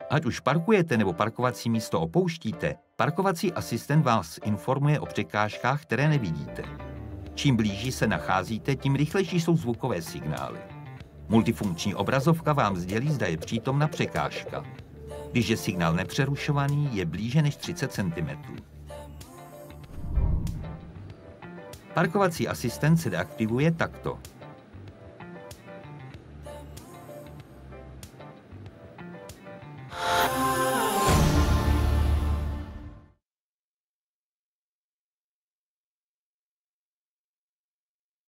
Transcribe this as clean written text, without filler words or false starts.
Ať už parkujete nebo parkovací místo opouštíte, parkovací asistent vás informuje o překážkách, které nevidíte. Čím blíže se nacházíte, tím rychlejší jsou zvukové signály. Multifunkční obrazovka vám sdělí, zda je přítomna překážka. Když je signál nepřerušovaný, je blíže než 30 cm. Parkovací asistent se deaktivuje takto.